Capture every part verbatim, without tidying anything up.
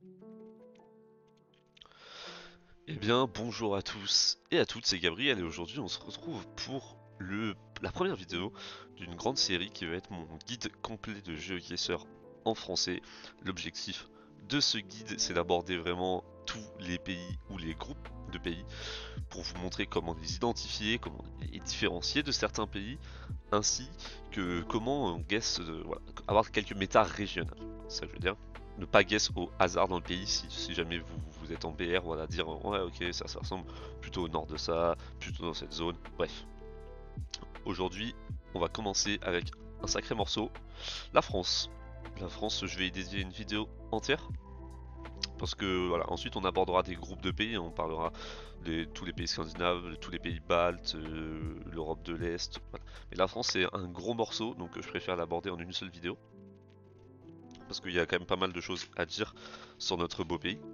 Eh bien, bonjour à tous et à toutes, c'est Gabriel et aujourd'hui on se retrouve pour le, la première vidéo d'une grande série qui va être mon guide complet de GeoGuessr en français. L'objectif de ce guide, c'est d'aborder vraiment tous les pays ou les groupes de pays pour vous montrer comment les identifier, comment les différencier de certains pays, ainsi que comment on guesse, euh, voilà, avoir quelques méta régionales. C'est ça que je veux dire. Ne pas guess au hasard dans le pays si, si jamais vous, vous êtes en B R, voilà, dire ouais ok ça, ça ressemble plutôt au nord de ça, plutôt dans cette zone, bref. Aujourd'hui, on va commencer avec un sacré morceau, la France. La France, je vais y dédier une vidéo entière parce que voilà, ensuite on abordera des groupes de pays, on parlera de tous les pays scandinaves, de tous les pays baltes, euh, l'Europe de l'Est, voilà. Mais la France c'est un gros morceau, donc je préfère l'aborder en une seule vidéo, parce qu'il y a quand même pas mal de choses à dire sur notre beau pays.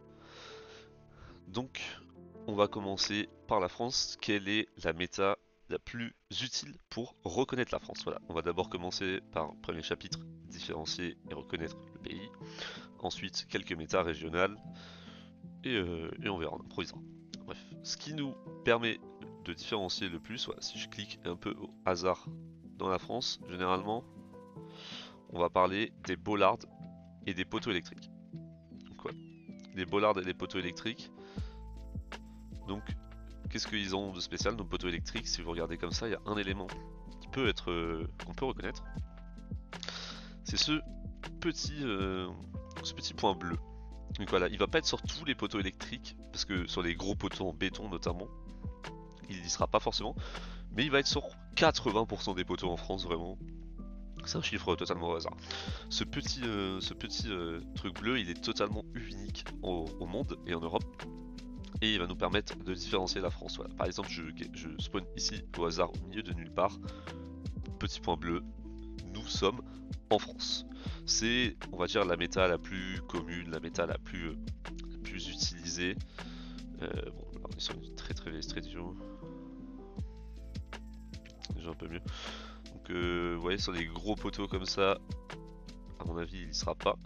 Donc on va commencer par la France, quelle est la méta la plus utile pour reconnaître la France? Voilà, on va d'abord commencer par le premier chapitre, différencier et reconnaître le pays, ensuite quelques méta régionales, et, euh, et on verra, on improvisera. Bref, ce qui nous permet de différencier le plus, voilà, si je clique un peu au hasard dans la France, généralement, on va parler des bollards et des poteaux électriques. Donc, ouais, les bollards et les poteaux électriques. Donc, qu'est-ce qu'ils ont de spécial, nos poteaux électriques? Si vous regardez comme ça, il y a un élément qui peut être, euh, qu'on peut reconnaître. C'est ce petit, euh, ce petit point bleu. Donc voilà, il va pas être sur tous les poteaux électriques, parce que sur les gros poteaux en béton notamment, il n'y sera pas forcément, mais il va être sur quatre-vingts pour cent des poteaux en France vraiment. C'est un chiffre totalement au hasard. Ce petit, euh, ce petit euh, truc bleu, il est totalement unique au, au monde et en Europe. Et il va nous permettre de différencier la France. Voilà. Par exemple, je, je spawn ici au hasard au milieu de nulle part. Petit point bleu, nous sommes en France. C'est, on va dire, la méta la plus commune, la méta la plus, euh, la plus utilisée. Euh, bon, là, on est sur une très très vieille stratégie. Déjà un peu mieux. Donc, euh, vous voyez, sur les gros poteaux comme ça, à mon avis, il y sera pas.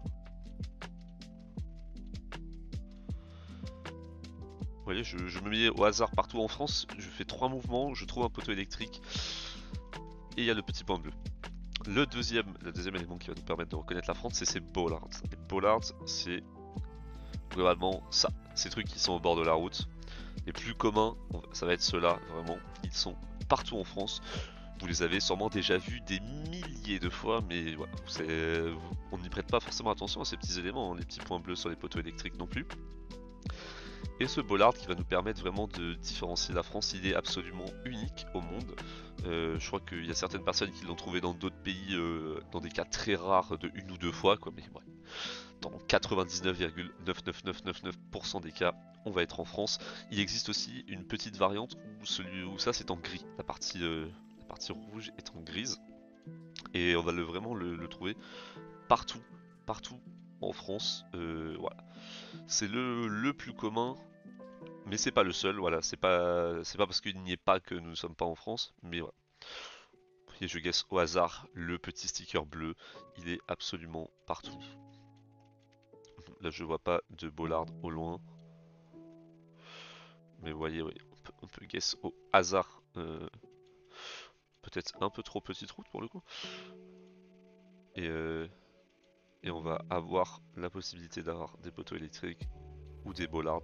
Vous voyez, je, je me mets au hasard partout en France, je fais trois mouvements, je trouve un poteau électrique, et il y a le petit point bleu. Le deuxième, le deuxième élément qui va nous permettre de reconnaître la France, c'est ces bollards. Les bollards, c'est globalement ça, ces trucs qui sont au bord de la route. Les plus communs, ça va être ceux-là, vraiment, ils sont partout en France. Vous les avez sûrement déjà vus des milliers de fois, mais voilà, on n'y prête pas forcément attention à ces petits éléments, hein, les petits points bleus sur les poteaux électriques non plus. Et ce bollard qui va nous permettre vraiment de différencier la France, il est absolument unique au monde. Euh, je crois qu'il y a certaines personnes qui l'ont trouvé dans d'autres pays, euh, dans des cas très rares de une ou deux fois, quoi, mais ouais. Dans quatre-vingt-dix-neuf virgule neuf neuf neuf neuf neuf pour cent des cas, on va être en France. Il existe aussi une petite variante où, celui, où ça c'est en gris, la partie, euh, la partie rouge est en grise, et on va le, vraiment le, le trouver partout, partout en France. Euh, voilà. C'est le, le plus commun, mais c'est pas le seul, voilà, c'est pas c'est pas parce qu'il n'y est pas que nous ne sommes pas en France, mais voilà. Et je guesse au hasard, le petit sticker bleu, il est absolument partout. Là je vois pas de bollard au loin, mais vous voyez, oui, on peut, on peut guess au hasard, euh, peut-être un peu trop petite route pour le coup, et, euh, et on va avoir la possibilité d'avoir des poteaux électriques ou des bollards.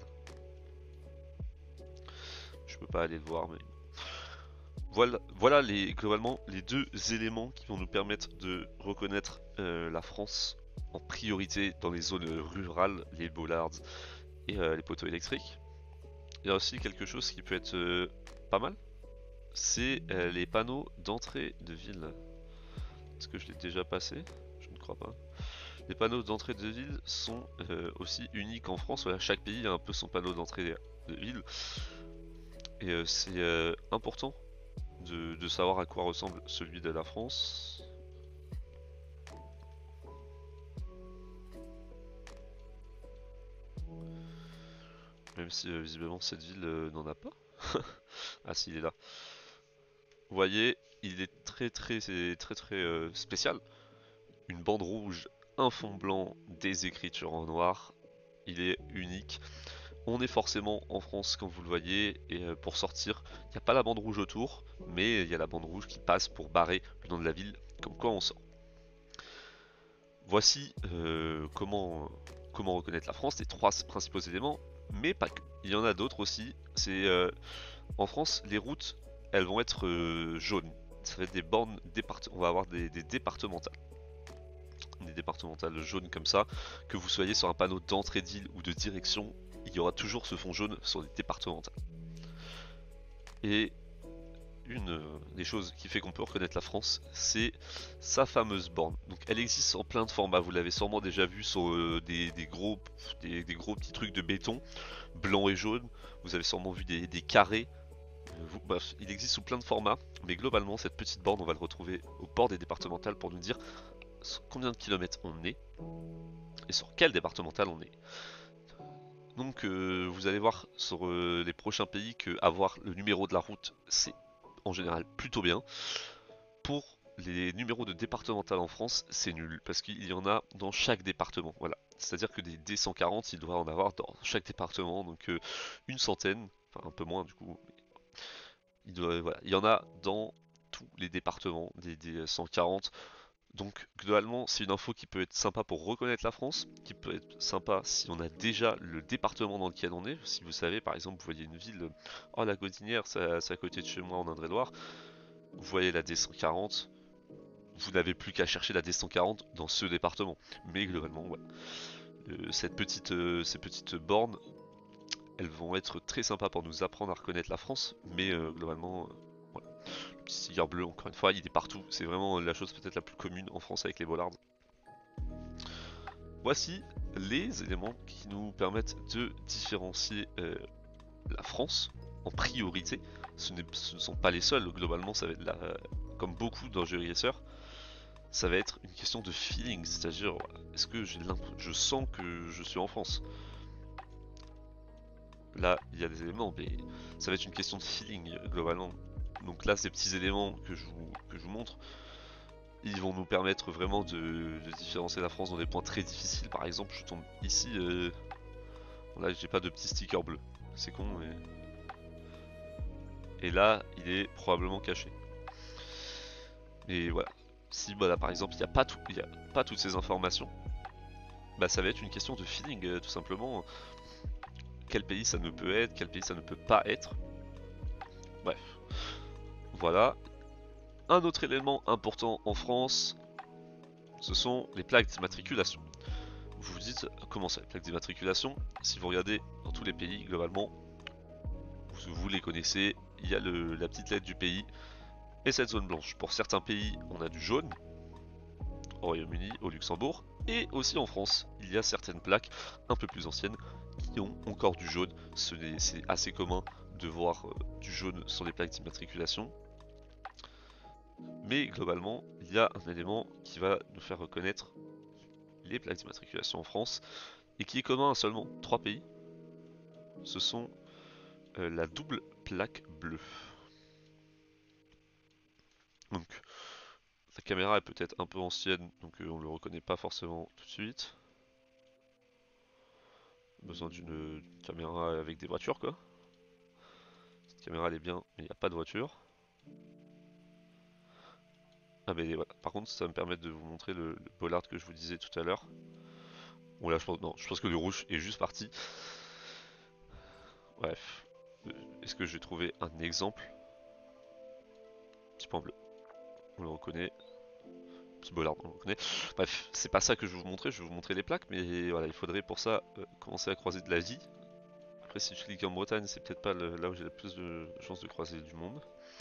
Je peux pas aller le voir, mais Voilà, voilà les, globalement les deux éléments qui vont nous permettre de reconnaître euh, la France en priorité dans les zones rurales, les bollards et euh, les poteaux électriques. Il y a aussi quelque chose qui peut être euh, pas mal, c'est euh, les panneaux d'entrée de ville. Est-ce que je l'ai déjà passé? Je ne crois pas. Les panneaux d'entrée de ville sont euh, aussi uniques en France. Voilà, chaque pays a un peu son panneau d'entrée de ville. Et euh, c'est euh, important de, de savoir à quoi ressemble celui de la France. Même si euh, visiblement cette ville euh, n'en a pas. Ah si, il est là. Vous voyez, il est très très c'est très très euh, spécial. Une bande rouge un fond blanc, des écritures en noir. Il est unique. On est forcément en France comme vous le voyez, et euh, pour sortir, il n'y a pas la bande rouge autour, mais il y a la bande rouge qui passe pour barrer le nom de la ville, comme quoi on sort. Voici euh, comment, comment reconnaître la France, les trois principaux éléments, mais pas que. Il y en a d'autres aussi. C'est euh, en France, les routes, elles vont être euh, jaunes. Ça va être des bornes départ- on va avoir des, des départementales. Des départementales jaunes comme ça, que vous soyez sur un panneau d'entrée d'île ou de direction, il y aura toujours ce fond jaune sur les départementales. Et une euh, des choses qui fait qu'on peut reconnaître la France, c'est sa fameuse borne. Donc elle existe en plein de formats, vous l'avez sûrement déjà vu sur euh, des, des gros, des, des gros petits trucs de béton, blanc et jaune, vous avez sûrement vu des, des carrés. Euh, vous- bref, il existe sous plein de formats, mais globalement cette petite borne on va le retrouver au bord des départementales pour nous dire sur combien de kilomètres on est et sur quel départemental on est. Donc euh, vous allez voir sur euh, les prochains pays que avoir le numéro de la route c'est en général plutôt bien. Pour les numéros de départemental en France, c'est nul parce qu'il y en a dans chaque département. Voilà, c'est-à-dire que des D cent quarante, il doit en avoir dans chaque département, donc euh, une centaine, enfin un peu moins du coup. Il doit, voilà, il y en a dans tous les départements des, des cent quarante. Donc globalement, c'est une info qui peut être sympa pour reconnaître la France, qui peut être sympa si on a déjà le département dans lequel on est. Si vous savez, par exemple, vous voyez une ville, oh la Gaudinière, c'est à côté de chez moi en Indre-et-Loire, vous voyez la D cent quarante, vous n'avez plus qu'à chercher la D cent quarante dans ce département. Mais globalement, ouais. Euh, cette petite, euh, ces petites bornes, elles vont être très sympas pour nous apprendre à reconnaître la France, mais euh, globalement, euh, voilà. Le petit cigare bleu, encore une fois, il est partout. C'est vraiment la chose peut-être la plus commune en France avec les bollards. Voici les éléments qui nous permettent de différencier euh, la France en priorité. Ce, ce, ne sont pas les seuls, globalement, ça va être la, comme beaucoup dans Jeux Racer, ça va être une question de feeling, c'est-à-dire est-ce que j'ai je sens que je suis en France. Là, il y a des éléments, mais ça va être une question de feeling globalement. Donc là, ces petits éléments que je vous, que je vous montre, ils vont nous permettre vraiment de, de différencier la France dans des points très difficiles. Par exemple, je tombe ici, euh... là j'ai pas de petit sticker bleu, c'est con, mais... Et là, il est probablement caché. Et voilà. Si voilà, par exemple, il n'y a, pas tout, y a pas toutes ces informations, bah ça va être une question de feeling, euh, tout simplement. Quel pays ça ne peut être, quel pays ça ne peut pas être. Bref. Voilà. Un autre élément important en France, ce sont les plaques d'immatriculation. Vous vous dites, comment ça, les plaques d'immatriculation? Si vous regardez dans tous les pays, globalement, vous, vous les connaissez, il y a le, la petite lettre du pays et cette zone blanche. Pour certains pays, on a du jaune, au Royaume-Uni, au Luxembourg, et aussi en France, il y a certaines plaques un peu plus anciennes qui ont encore du jaune. C'est assez commun de voir euh, du jaune sur les plaques d'immatriculation. Mais globalement, il y a un élément qui va nous faire reconnaître les plaques d'immatriculation en France et qui est commun à seulement trois pays. Ce sont euh, la double plaque bleue. Donc, la caméra est peut-être un peu ancienne, donc euh, on ne le reconnaît pas forcément tout de suite. Besoin d'une caméra avec des voitures, quoi. Cette caméra elle est bien, mais il n'y a pas de voiture. Ah mais voilà. Par contre, ça va me permettre de vous montrer le, le bollard que je vous disais tout à l'heure. Bon là, je pense, non, je pense que le rouge est juste parti. Bref. Euh, Est-ce que j'ai trouvé un exemple? Petit point bleu. On le reconnaît. Petit bollard, on le reconnaît. Bref, c'est pas ça que je vais vous montrer, je vais vous montrer les plaques, mais voilà, il faudrait pour ça euh, commencer à croiser de la vie. Après, si je clique en Bretagne, c'est peut-être pas le, là où j'ai le plus de chances de croiser du monde.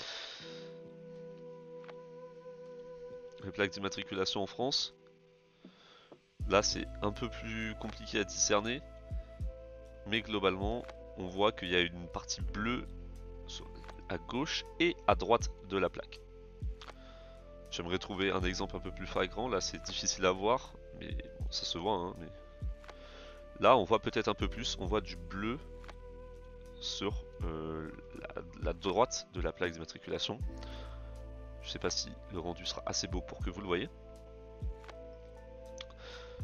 Les plaques d'immatriculation en France. Là, c'est un peu plus compliqué à discerner, mais globalement, on voit qu'il y a une partie bleue à gauche et à droite de la plaque. J'aimerais trouver un exemple un peu plus flagrant, là c'est difficile à voir, mais bon, ça se voit. Hein, mais... Là, on voit peut-être un peu plus, on voit du bleu sur euh, la, la droite de la plaque d'immatriculation. Je sais pas si le rendu sera assez beau pour que vous le voyez.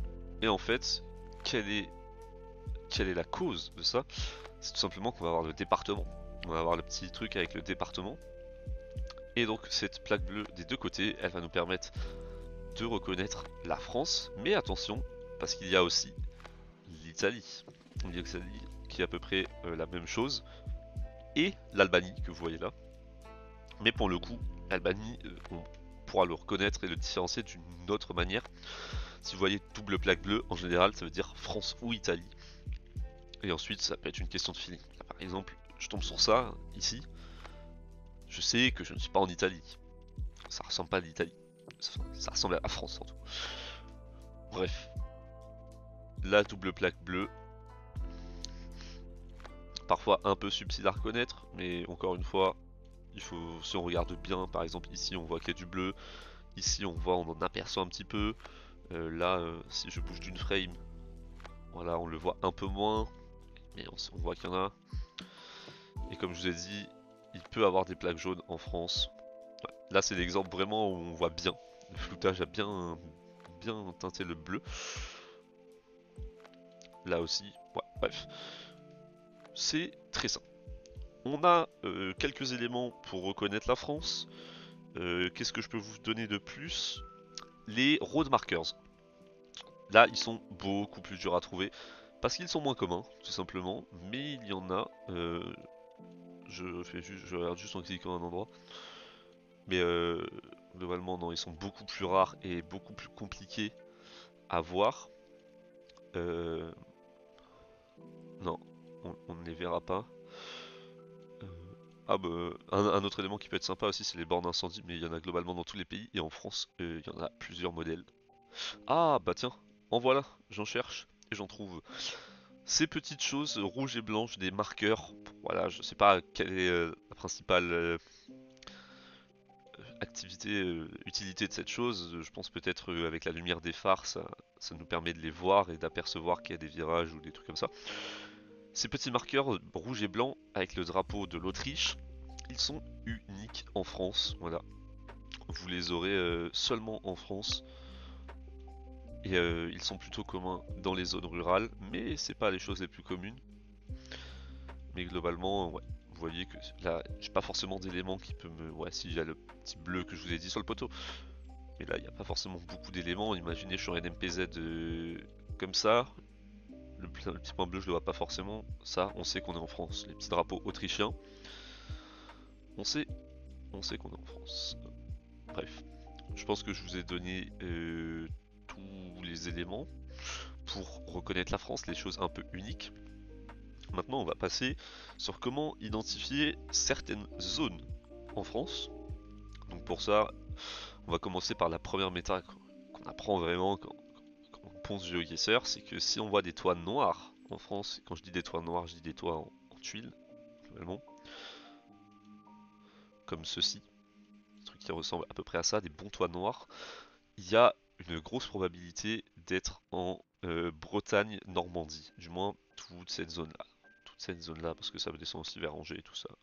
Et en fait, quelle est, quelle est la cause de ça? C'est tout simplement qu'on va avoir le département. On va avoir le petit truc avec le département. Et donc cette plaque bleue des deux côtés, elle va nous permettre de reconnaître la France. Mais attention, parce qu'il y a aussi l'Italie. L'Italie qui est à peu près euh, la même chose. Et l'Albanie que vous voyez là. Mais pour le coup, l'Albanie, euh, on pourra le reconnaître et le différencier d'une autre manière. Si vous voyez double plaque bleue, en général, ça veut dire France ou Italie. Et ensuite, ça peut être une question de feeling. Là, par exemple, je tombe sur ça, ici. Je sais que je ne suis pas en Italie. Ça ressemble pas à l'Italie. Ça, ça ressemble à la France, surtout. Bref. La double plaque bleue. Parfois un peu subtil à reconnaître, mais encore une fois, il faut, si on regarde bien, par exemple ici on voit qu'il y a du bleu, ici on voit, on en aperçoit un petit peu, euh, là euh, si je bouge d'une frame, voilà on le voit un peu moins, mais on, on voit qu'il y en a. Et comme je vous ai dit, il peut avoir des plaques jaunes en France. Ouais. Là c'est l'exemple vraiment où on voit bien, le floutage a bien, bien teinté le bleu. Là aussi, ouais, bref, c'est très simple. On a euh, quelques éléments pour reconnaître la France. Euh, Qu'est-ce que je peux vous donner de plus? Les road markers. Là, ils sont beaucoup plus durs à trouver parce qu'ils sont moins communs, tout simplement. Mais il y en a. Euh, je fais juste, je regarde juste en cliquant à un endroit. Mais euh, globalement, non, ils sont beaucoup plus rares et beaucoup plus compliqués à voir. Euh, non, on, on ne les verra pas. Euh, ah bah, un, un autre élément qui peut être sympa aussi, c'est les bornes incendie, mais il y en a globalement dans tous les pays, et en France, euh, il y en a plusieurs modèles. Ah bah tiens, en voilà, j'en cherche, et j'en trouve. Ces petites choses rouges et blanches, des marqueurs, voilà, je sais pas quelle est euh, la principale euh, activité, euh, utilité de cette chose, je pense peut-être euh, avec la lumière des phares, ça, ça nous permet de les voir et d'apercevoir qu'il y a des virages ou des trucs comme ça. Ces petits marqueurs rouges et blancs avec le drapeau de l'Autriche, ils sont uniques en France, voilà. Vous les aurez euh, seulement en France. Et euh, ils sont plutôt communs dans les zones rurales, mais c'est pas les choses les plus communes. Mais globalement, ouais, vous voyez que là, j'ai pas forcément d'éléments qui peut me... Ouais, si, il y a le petit bleu que je vous ai dit sur le poteau. Mais là, il n'y a pas forcément beaucoup d'éléments. Imaginez, je suis en M P Z euh, comme ça. Le, le petit point bleu, je le vois pas forcément. Ça, on sait qu'on est en France. Les petits drapeaux autrichiens, on sait, on sait qu'on est en France. Bref, je pense que je vous ai donné euh, tous les éléments pour reconnaître la France, les choses un peu uniques. Maintenant, on va passer sur comment identifier certaines zones en France. Donc pour ça, on va commencer par la première méta qu'on apprend vraiment quand, quand on ponce GeoGuessr, c'est que si on voit des toits noirs en France, et quand je dis des toits noirs, je dis des toits en, en tuiles, globalement, comme ceci, des trucs qui ressemblent à peu près à ça, des bons toits noirs, il y a une grosse probabilité d'être en euh, Bretagne, Normandie, du moins toute cette zone-là. Toute cette zone-là, parce que ça descend aussi vers Angers et tout ça.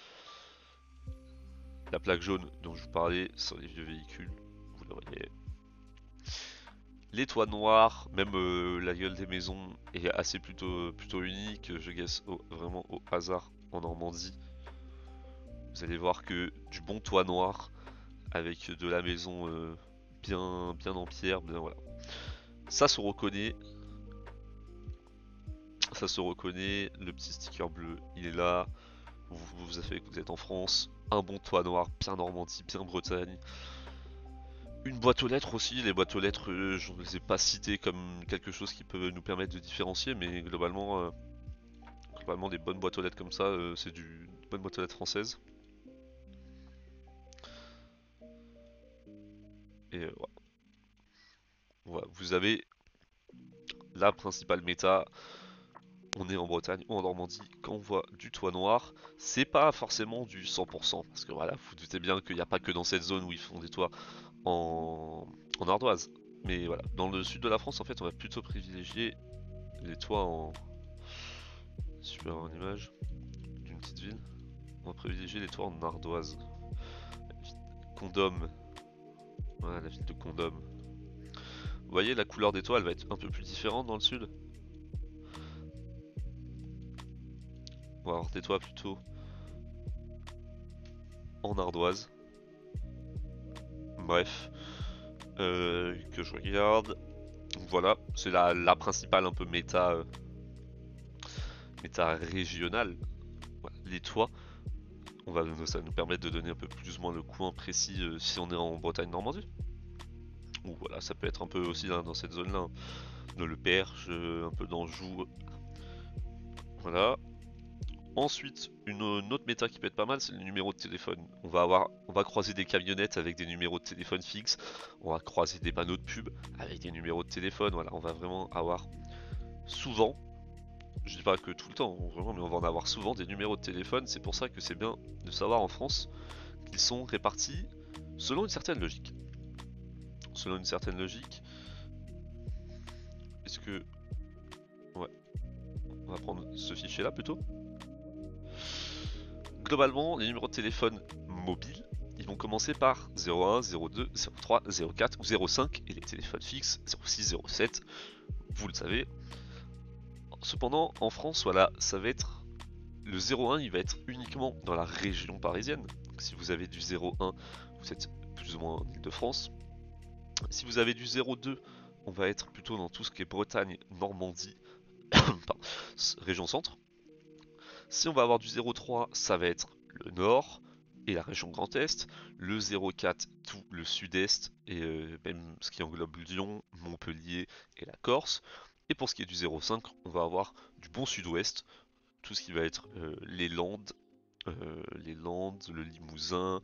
La plaque jaune dont je vous parlais sur les vieux véhicules, vous le voyez. Les toits noirs, même euh, la gueule des maisons est assez plutôt, plutôt unique, je guesse au, vraiment au hasard en Normandie. Vous allez voir que du bon toit noir avec de la maison euh, bien, bien en pierre, bien voilà. Ça se reconnaît. Ça se reconnaît, le petit sticker bleu, il est là. Vous, vous savez que vous êtes en France. Un bon toit noir, bien Normandie, bien Bretagne. Une boîte aux lettres aussi, les boîtes aux lettres, euh, je ne les ai pas citées comme quelque chose qui peut nous permettre de différencier, mais globalement, euh, globalement des bonnes boîtes aux lettres comme ça, euh, c'est du une bonne boîte aux lettres française. Et euh, voilà. Voilà, vous avez la principale méta. On est en Bretagne ou en Normandie, quand on voit du toit noir, c'est pas forcément du cent pour cent, parce que voilà, vous vous doutez bien qu'il n'y a pas que dans cette zone où ils font des toits en, en ardoise. Mais voilà, dans le sud de la France, en fait, on va plutôt privilégier les toits en... Si je peux avoir une image d'une petite ville, on va privilégier les toits en ardoise. Condom, voilà, la ville de Condom. Vous voyez, la couleur des toits, elle va être un peu plus différente dans le sud. On va avoir des toits plutôt en ardoise. Bref, euh, que je regarde. Donc voilà, c'est la, la principale un peu méta, euh, méta régionale. Voilà, les toits, on va, ça va nous permettre de donner un peu plus ou moins le coin précis euh, si on est en Bretagne-Normandie. Ou voilà, ça peut être un peu aussi là, dans cette zone-là, hein. Dans le Perche, euh, un peu d'Anjou. Voilà. Ensuite, une, une autre méta qui peut être pas mal, c'est le numéro de téléphone. On va avoir, on va croiser des camionnettes avec des numéros de téléphone fixes. On va croiser des panneaux de pub avec des numéros de téléphone. Voilà, on va vraiment avoir souvent, je dis pas que tout le temps, vraiment, mais on va en avoir souvent des numéros de téléphone. C'est pour ça que c'est bien de savoir en France qu'ils sont répartis selon une certaine logique. Selon une certaine logique. Est-ce que, ouais, on va prendre ce fichier là plutôt. Globalement, les numéros de téléphone mobiles, ils vont commencer par zéro un, zéro deux, zéro trois, zéro quatre ou zéro cinq et les téléphones fixes zéro six, zéro sept, vous le savez. Cependant, en France, voilà, ça va être le zéro un, il va être uniquement dans la région parisienne. Donc, si vous avez du zéro un, vous êtes plus ou moins en Île-de-France. Si vous avez du zéro deux, on va être plutôt dans tout ce qui est Bretagne, Normandie, pardon, région centre. Si on va avoir du zéro trois, ça va être le nord et la région Grand Est, le zéro quatre, tout le sud-est et euh, même ce qui englobe Lyon, Montpellier et la Corse. Et pour ce qui est du zéro cinq, on va avoir du bon sud-ouest, tout ce qui va être euh, les Landes, euh, les Landes, le Limousin,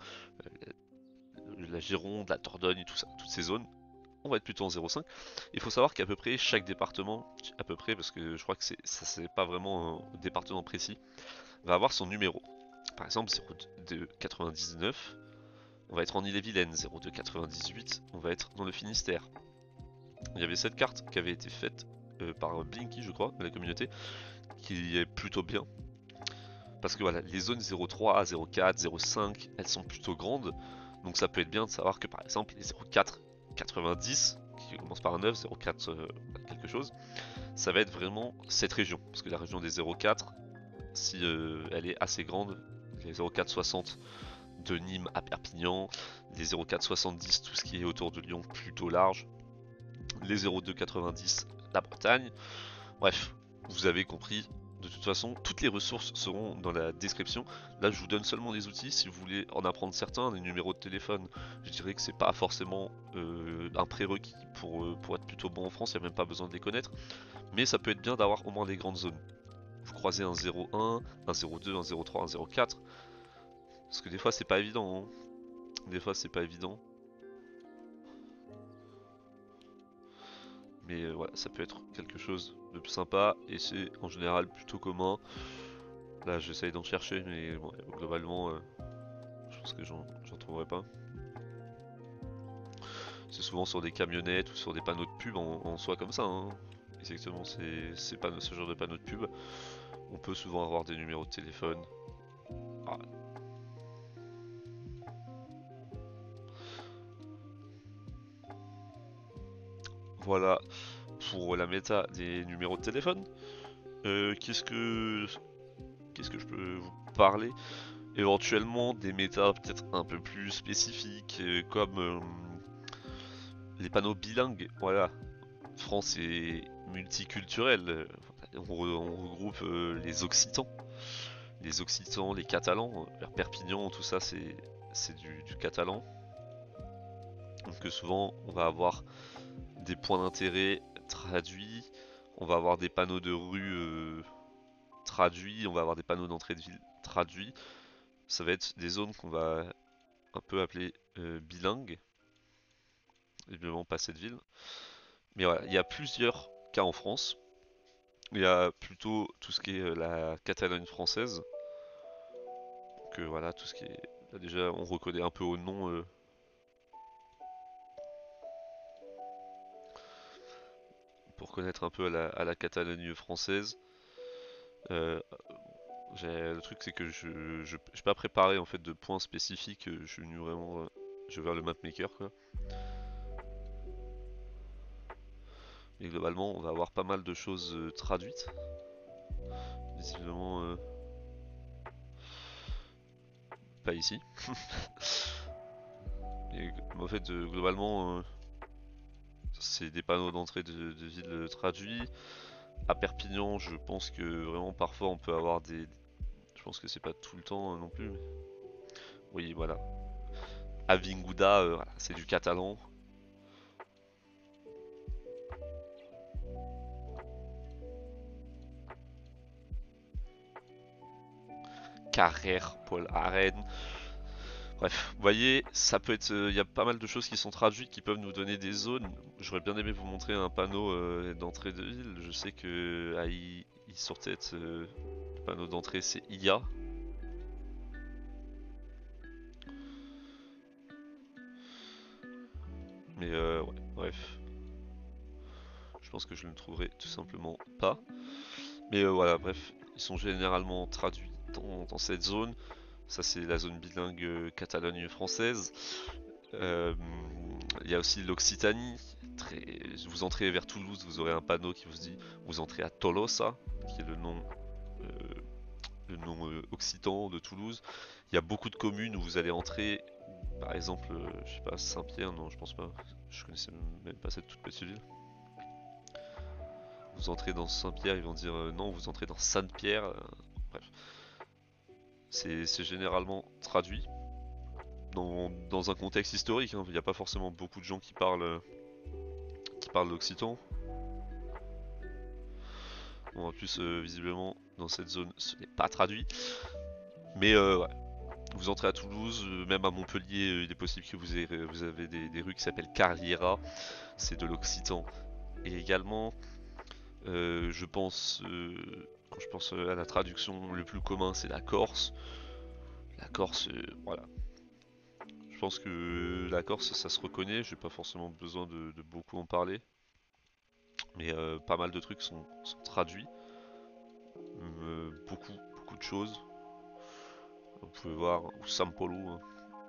euh, la Gironde, la Dordogne, tout ça, toutes ces zones. On va être plutôt en zéro cinq. Il faut savoir qu'à peu près chaque département, à peu près, parce que je crois que c'est, ça c'est pas vraiment un département précis, va avoir son numéro. Par exemple, zéro deux quatre-vingt-dix-neuf, on va être en Ille-et-Vilaine, zéro deux quatre-vingt-dix-huit, on va être dans le Finistère. Il y avait cette carte qui avait été faite euh, par Blinky, je crois, de la communauté, qui est plutôt bien. Parce que voilà, les zones zéro trois, zéro quatre, zéro cinq, elles sont plutôt grandes. Donc ça peut être bien de savoir que par exemple les zéro quatre quatre-vingt-dix, qui commence par un neuf, zéro quatre euh, quelque chose, ça va être vraiment cette région. Parce que la région des zéro quatre, si euh, elle est assez grande, les zéro quatre soixante de Nîmes à Perpignan, les zéro quatre soixante-dix tout ce qui est autour de Lyon plutôt large, les zéro deux quatre-vingt-dix la Bretagne. Bref, vous avez compris. De toute façon, toutes les ressources seront dans la description. Là, je vous donne seulement des outils. Si vous voulez en apprendre certains, des numéros de téléphone, je dirais que c'est pas forcément euh, un prérequis pour, euh, pour être plutôt bon en France. Il n'y a même pas besoin de les connaître. Mais ça peut être bien d'avoir au moins les grandes zones. Vous croisez un zéro un, un zéro deux, un zéro trois, un zéro quatre. Parce que des fois, c'est pas évident. Hein. Des fois, c'est pas évident. Mais euh, voilà, ça peut être quelque chose de plus sympa. Et c'est en général plutôt commun. Là, j'essaye d'en chercher, mais bon, globalement, euh, je pense que j'en trouverai pas. C'est souvent sur des camionnettes ou sur des panneaux de pub en, en soi comme ça. Hein. Exactement, c'est ce genre de panneaux de pub. On peut souvent avoir des numéros de téléphone. Ah. Voilà pour la méta des numéros de téléphone. Euh, qu'est-ce que qu'est-ce que je peux vous parler? Éventuellement des méta peut-être un peu plus spécifiques, euh, comme euh, les panneaux bilingues. Voilà, France est multiculturelle. On, on regroupe euh, les Occitans, les Occitans, les Catalans. Vers Perpignan, tout ça, c'est c'est du, du catalan. Donc que souvent, on va avoir des points d'intérêt traduits. On va avoir des panneaux de rue euh, traduits. On va avoir des panneaux d'entrée de ville traduits. Ça va être des zones qu'on va un peu appeler euh, bilingues. Évidemment, pas cette ville. Mais voilà, il y a plusieurs cas en France. Il y a plutôt tout ce qui est euh, la Catalogne française. Que voilà, tout ce qui est. Là, déjà, on reconnaît un peu au nom. Euh, pour connaître un peu à la, à la Catalogne française. Euh, le truc, c'est que je je, je pas préparé en fait de points spécifiques. Je suis venu vraiment. Euh, je vais vers le mapmaker quoi. Mais globalement, on va avoir pas mal de choses euh, traduites. Visiblement, euh, pas ici. Et en fait, euh, globalement, euh, c'est des panneaux d'entrée de, de ville euh, traduits. À Perpignan, je pense que vraiment parfois on peut avoir des. Je pense que c'est pas tout le temps euh, non plus. Mais... Oui, voilà. Avinguda, euh, voilà, c'est du catalan. Carrère, Paul Arène. Bref, vous voyez, ça peut être. Il y a pas mal de choses qui sont traduites qui peuvent nous donner des zones. J'aurais bien aimé vous montrer un panneau euh, d'entrée de ville. Je sais que à I, I sur tête, euh, le panneau d'entrée c'est I A. Mais euh, ouais, bref. Je pense que je ne le trouverai tout simplement pas. Mais euh, voilà, bref, ils sont généralement traduits dans, dans cette zone. Ça, c'est la zone bilingue euh, Catalogne-française. Euh, Il y a aussi l'Occitanie. Très... Vous entrez vers Toulouse, vous aurez un panneau qui vous dit vous entrez à Tolosa, qui est le nom, euh, le nom euh, occitan de Toulouse. Il y a beaucoup de communes où vous allez entrer. Par exemple, euh, je sais pas, Saint-Pierre, non, je pense pas. Je connaissais même pas cette toute petite ville. Vous entrez dans Saint-Pierre, ils vont dire euh, non, vous entrez dans Sainte-Pierre. Euh, bref, c'est généralement traduit dans, dans un contexte historique. Hein. Il n'y a pas forcément beaucoup de gens qui parlent, euh, qui parlent l'occitan. Bon, en plus, euh, visiblement, dans cette zone, ce n'est pas traduit. Mais euh, ouais. Vous entrez à Toulouse, euh, même à Montpellier, euh, il est possible que vous ayez, vous avez des, des rues qui s'appellent Carriera. C'est de l'occitan. Et également, euh, je pense, euh, quand je pense à la traduction, le plus commun, c'est la Corse. La Corse, euh, voilà. Je pense que la Corse, ça se reconnaît. J'ai pas forcément besoin de, de beaucoup en parler. Mais euh, pas mal de trucs sont, sont traduits. Euh, beaucoup, beaucoup de choses. Vous pouvez voir, ou Sampolo. Hein.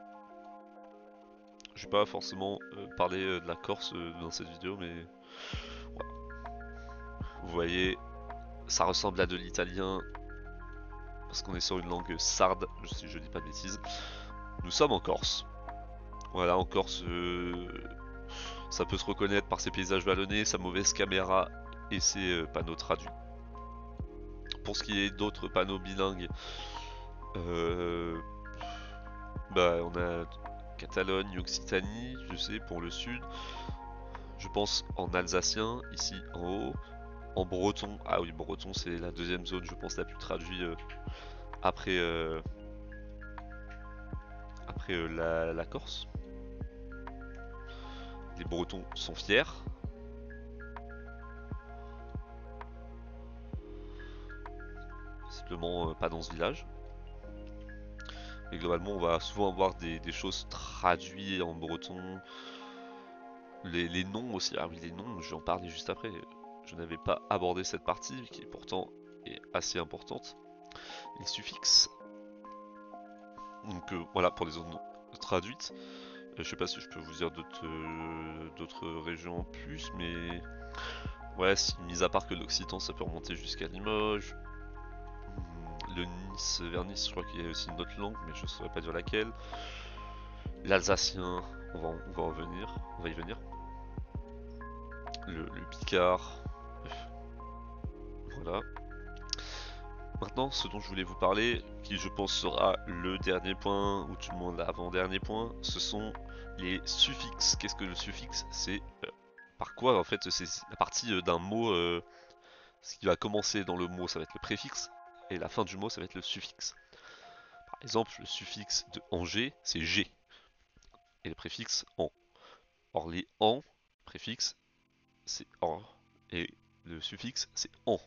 Je vais pas forcément euh, parler euh, de la Corse euh, dans cette vidéo, mais voilà. Vous voyez, ça ressemble à de l'italien parce qu'on est sur une langue sarde, si je dis pas de bêtises. Nous sommes en Corse. Voilà, en Corse, euh, ça peut se reconnaître par ses paysages vallonnés, sa mauvaise caméra et ses euh, panneaux traduits. Pour ce qui est d'autres panneaux bilingues, euh, bah, on a Catalogne, Occitanie, je sais, pour le sud. Je pense en alsacien, ici en haut. En breton, ah oui, breton c'est la deuxième zone, je pense, la plus traduite euh, après, euh, après euh, la, la Corse. Les Bretons sont fiers. Simplement euh, pas dans ce village. Mais globalement, on va souvent avoir des, des choses traduites en breton. Les, les noms aussi, ah oui, les noms, je vais en parler juste après. Je n'avais pas abordé cette partie qui pourtant est assez importante. Les suffixes. Donc euh, voilà pour les zones traduites. Euh, je sais pas si je peux vous dire d'autres euh, d'autres régions en plus, mais ouais, si, mis à part que l'Occitan ça peut remonter jusqu'à Limoges. Hmm, le Nice, vers Nice, je crois qu'il y a aussi une autre langue, mais je saurais pas dire laquelle. L'Alsacien, on va, on va en venir, on va y venir. Le, le Picard, bref, voilà. Maintenant, ce dont je voulais vous parler, qui je pense sera le dernier point, ou tout le monde l'avant-dernier point, ce sont les suffixes. Qu'est-ce que le suffixe? C'est euh, par quoi en fait c'est la partie euh, d'un mot, euh, ce qui va commencer dans le mot ça va être le préfixe, et la fin du mot ça va être le suffixe. Par exemple, le suffixe de Angers c'est G, et le préfixe en. Or les en, préfixe, c'est en, et le suffixe c'est en.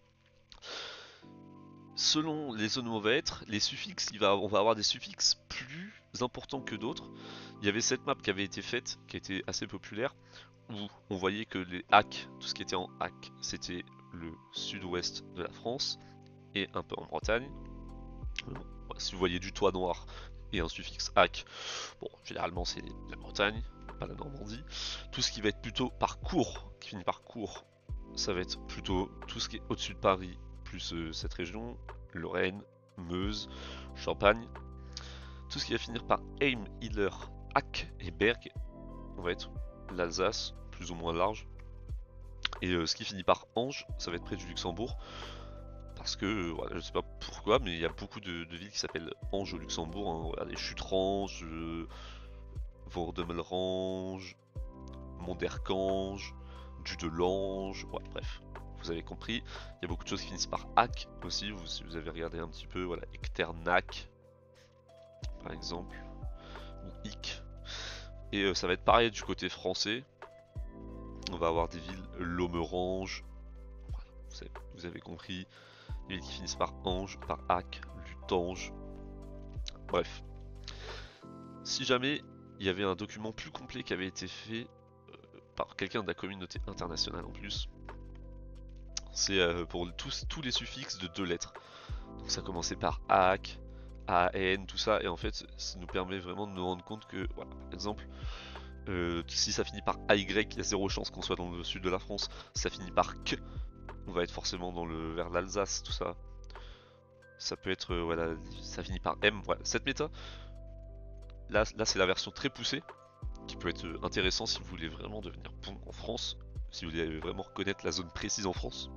Selon les zones où on va être, les suffixes, il va, on va avoir des suffixes plus importants que d'autres. Il y avait cette map qui avait été faite, qui était assez populaire, où on voyait que les hacks, tout ce qui était en hack, c'était le sud-ouest de la France et un peu en Bretagne. Bon, si vous voyez du toit noir et un suffixe hack, bon, généralement c'est la Bretagne. pas la Normandie. Tout ce qui va être plutôt par cours, qui finit par cours, ça va être plutôt tout ce qui est au-dessus de Paris, plus euh, cette région, Lorraine, Meuse, Champagne. Tout ce qui va finir par Heim, Hiller, Hack et Berg, on va être l'Alsace, plus ou moins large. Et euh, ce qui finit par Ange, ça va être près du Luxembourg. Parce que, euh, voilà, je sais pas pourquoi, mais il y a beaucoup de, de villes qui s'appellent Ange au Luxembourg. Hein, voilà, les Chutrange, euh, Vordemelrange, Monderkange, Dudelange, ouais, bref, vous avez compris. Il y a beaucoup de choses qui finissent par Hack aussi, vous, si vous avez regardé un petit peu, voilà, Ecternac, par exemple, ou Ic. Et euh, ça va être pareil du côté français. On va avoir des villes Lomerange, voilà, vous, avez, vous avez compris, des villes qui finissent par Ange, par Hack, Lutange, bref. Si jamais il y avait un document plus complet qui avait été fait euh, par quelqu'un de la communauté internationale en plus, c'est euh, pour tous, tous les suffixes de deux lettres. Donc ça commençait par hack, A N, tout ça, et en fait ça nous permet vraiment de nous rendre compte que, voilà, par exemple, euh, si ça finit par A Y, il y a zéro chance qu'on soit dans le sud de la France. Si ça finit par K, on va être forcément dans le, vers l'Alsace, tout ça. Ça peut être, euh, voilà, ça finit par M, voilà. Cette méta, là, là c'est la version très poussée, qui peut être intéressant si vous voulez vraiment devenir bon en France, si vous voulez vraiment reconnaître la zone précise en France.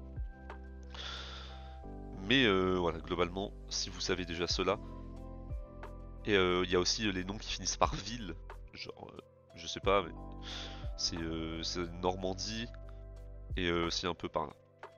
Mais euh, voilà, globalement, si vous savez déjà cela, et il euh, y a aussi les noms qui finissent par ville, genre, euh, je sais pas, mais c'est euh, Normandie, et euh, c'est un peu par là.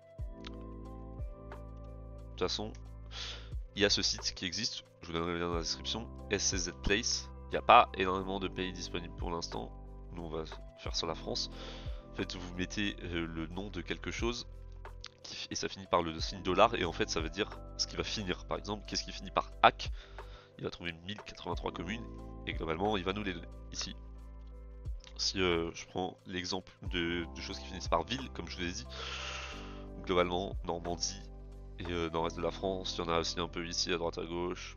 De toute façon, il y a ce site qui existe, je vous donnerai le lien dans la description, S C Z Place. Il n'y a pas énormément de pays disponibles pour l'instant, nous on va faire sur la France. En fait, vous mettez euh, le nom de quelque chose, qui, et ça finit par le signe dollar, et en fait ça veut dire ce qui va finir. Par exemple, qu'est-ce qui finit par hack? Il va trouver mille quatre-vingt-trois communes, et globalement il va nous les donner. Ici, si euh, je prends l'exemple de, de choses qui finissent par ville, comme je vous l'ai dit, globalement Normandie, et euh, dans le reste de la France, il y en a aussi un peu ici à droite à gauche.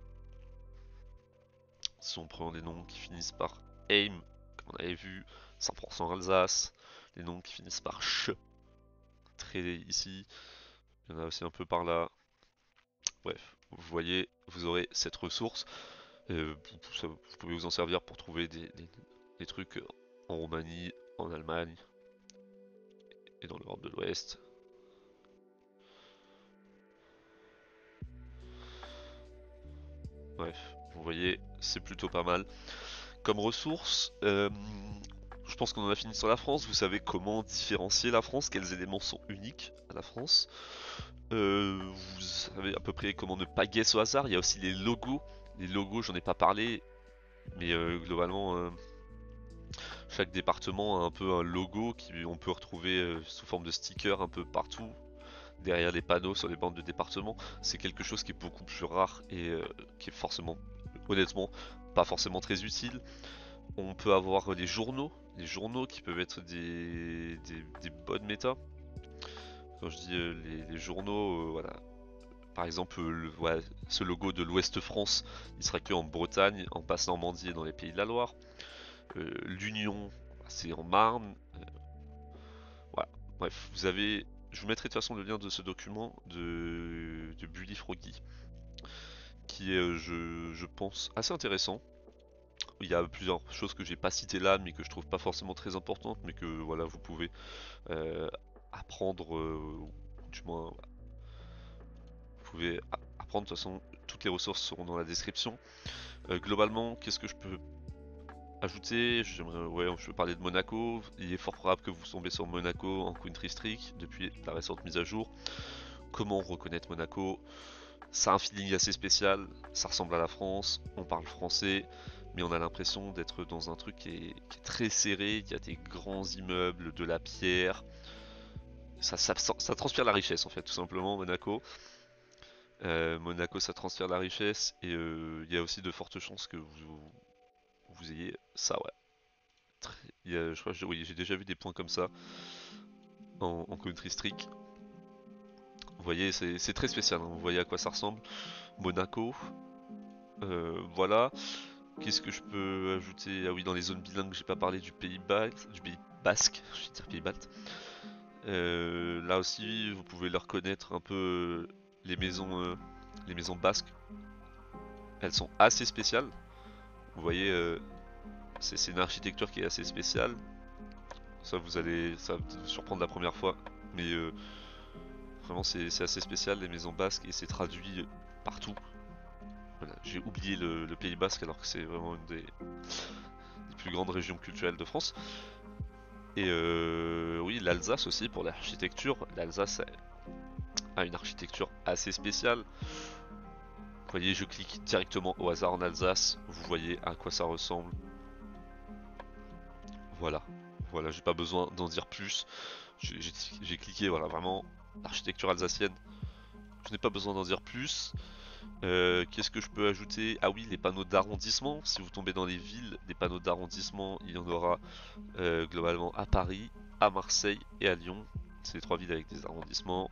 Si on prend des noms qui finissent par aim, comme on avait vu, cent pour cent Alsace, les noms qui finissent par ch, très ici, il y en a aussi un peu par là. Bref, vous voyez, vous aurez cette ressource. Euh, vous, vous pouvez vous en servir pour trouver des, des, des trucs en Roumanie, en Allemagne et dans l'Europe de l'Ouest. Bref, vous voyez, c'est plutôt pas mal. Comme ressource, euh, je pense qu'on en a fini sur la France. Vous savez comment différencier la France, quels éléments sont uniques à la France. Euh, vous savez à peu près comment ne pas guess au hasard. Il y a aussi les logos. Les logos, j'en ai pas parlé, mais euh, globalement, euh, chaque département a un peu un logo qu'on peut retrouver euh, sous forme de sticker un peu partout. Derrière les panneaux sur les bandes de département, c'est quelque chose qui est beaucoup plus rare et euh, qui est forcément, honnêtement, pas forcément très utile. On peut avoir les journaux, les journaux qui peuvent être des, des, des bonnes méta. Quand je dis euh, les, les journaux, euh, voilà. Par exemple, euh, le, ouais, ce logo de l'Ouest France, il sera que en Bretagne, en Basse-Normandie et dans les Pays de la Loire. Euh, L'Union, c'est en Marne. Euh, voilà. Bref, vous avez. Je vous mettrai de toute façon le lien de ce document de, de Bully Froggy, qui est, euh, je, je pense, assez intéressant. Il y a plusieurs choses que j'ai pas citées là, mais que je trouve pas forcément très importantes, mais que voilà, vous pouvez euh, apprendre, euh, ou du moins, voilà, vous pouvez apprendre. De toute façon, toutes les ressources seront dans la description. Euh, globalement, qu'est-ce que je peux ajouter? J'aimerais, ouais, je peux parler de Monaco. Il est fort probable que vous tombez sur Monaco en Country Streak depuis la récente mise à jour. Comment reconnaître Monaco? Ça a un feeling assez spécial, ça ressemble à la France, on parle français, mais on a l'impression d'être dans un truc qui est, qui est très serré, il y a des grands immeubles, de la pierre. Ça, ça, ça transpire la richesse en fait, tout simplement, Monaco. Euh, Monaco, ça transpire la richesse, et euh, il y a aussi de fortes chances que vous, vous ayez ça, ouais. Très, il y a, je crois que oui, j'ai déjà vu des points comme ça en, en Country Streak. Vous voyez, c'est très spécial, hein, vous voyez à quoi ça ressemble. Monaco, euh, voilà. Qu'est-ce que je peux ajouter? Ah oui, dans les zones bilingues, j'ai pas parlé du Pays Basque, du Pays Basque, je vais dire Pays Balte. Euh, là aussi, vous pouvez leur reconnaître un peu euh, les maisons, euh, les maisons basques. Elles sont assez spéciales. Vous voyez, euh, c'est c'est une architecture qui est assez spéciale. Ça, vous allez, ça va peut-être vous surprendre la première fois, mais euh, vraiment, c'est c'est assez spécial les maisons basques et c'est traduit euh, partout. Voilà, j'ai oublié le, le Pays Basque alors que c'est vraiment une des, des plus grandes régions culturelles de France. Et euh, oui, l'Alsace aussi pour l'architecture. L'Alsace a une architecture assez spéciale. Vous voyez, je clique directement au hasard en Alsace. Vous voyez à quoi ça ressemble. Voilà. Voilà, j'ai pas besoin d'en dire plus. J'ai cliqué, voilà, vraiment, architecture alsacienne. Je n'ai pas besoin d'en dire plus. Euh, Qu'est-ce que je peux ajouter? Ah oui, les panneaux d'arrondissement. Si vous tombez dans les villes, des panneaux d'arrondissement, il y en aura euh, globalement à Paris, à Marseille et à Lyon. C'est les trois villes avec des arrondissements.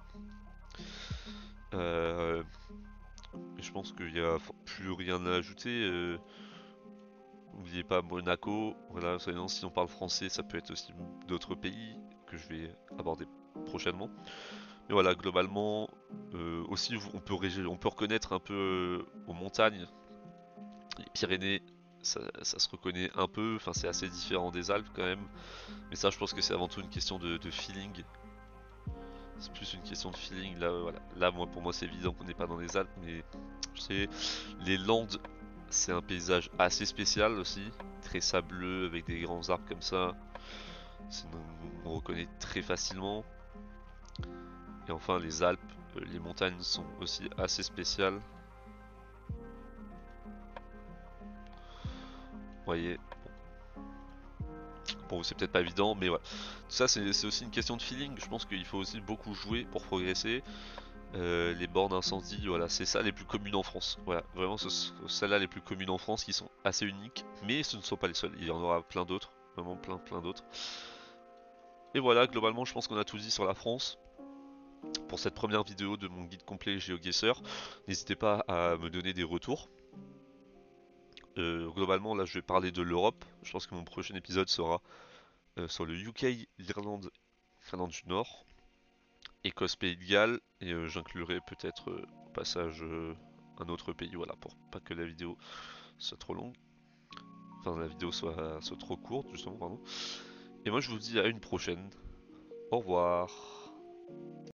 Euh, je pense qu'il n'y a plus rien à ajouter. Euh, N'oubliez pas Monaco. Voilà, sinon, si on parle français, ça peut être aussi d'autres pays que je vais aborder prochainement. Mais voilà, globalement, euh, aussi on peut, on peut reconnaître un peu euh, aux montagnes. Les Pyrénées, ça, ça se reconnaît un peu. Enfin, c'est assez différent des Alpes quand même. Mais ça, je pense que c'est avant tout une question de, de feeling. C'est plus une question de feeling. Là, voilà. Là, moi, pour moi, c'est évident qu'on n'est pas dans les Alpes, mais je sais, les Landes, c'est un paysage assez spécial aussi, très sableux avec des grands arbres comme ça. On, on reconnaît très facilement. Et enfin, les Alpes, euh, les montagnes sont aussi assez spéciales. Vous voyez, bon, c'est peut-être pas évident, mais voilà. Tout ça, c'est aussi une question de feeling. Je pense qu'il faut aussi beaucoup jouer pour progresser. Euh, les bornes incendie, voilà, c'est ça les plus communes en France. Voilà, vraiment, ce sont celles-là les plus communes en France qui sont assez uniques, mais ce ne sont pas les seules. Il y en aura plein d'autres, vraiment plein, plein d'autres. Et voilà, globalement, je pense qu'on a tout dit sur la France pour cette première vidéo de mon guide complet GeoGuessr. N'hésitez pas à me donner des retours. Euh, globalement, là, je vais parler de l'Europe. Je pense que mon prochain épisode sera euh, sur le U K, l'Irlande, l'Irlande du Nord, Écosse, Pays de Galles, et euh, j'inclurai peut-être euh, au passage euh, un autre pays, voilà, pour pas que la vidéo soit trop longue. Enfin, la vidéo soit, soit trop courte, justement, pardon. Et moi, je vous dis à une prochaine. Au revoir.